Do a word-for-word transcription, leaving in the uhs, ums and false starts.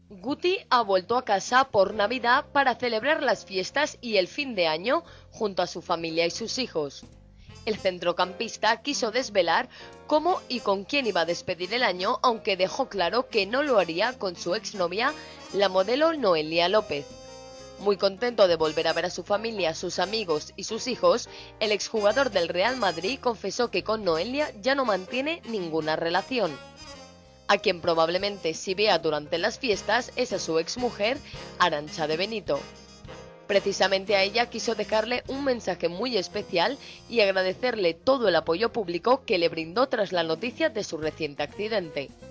Guti ha vuelto a casa por Navidad para celebrar las fiestas y el fin de año junto a su familia y sus hijos. El centrocampista quiso desvelar cómo y con quién iba a despedir el año, aunque dejó claro que no lo haría con su exnovia, la modelo Noelia López. Muy contento de volver a ver a su familia, sus amigos y sus hijos, el exjugador del Real Madrid confesó que con Noelia ya no mantiene ninguna relación. A quien probablemente sí vea durante las fiestas es a su exmujer, Arantxa de Benito. Precisamente a ella quiso dejarle un mensaje muy especial y agradecerle todo el apoyo público que le brindó tras la noticia de su reciente accidente.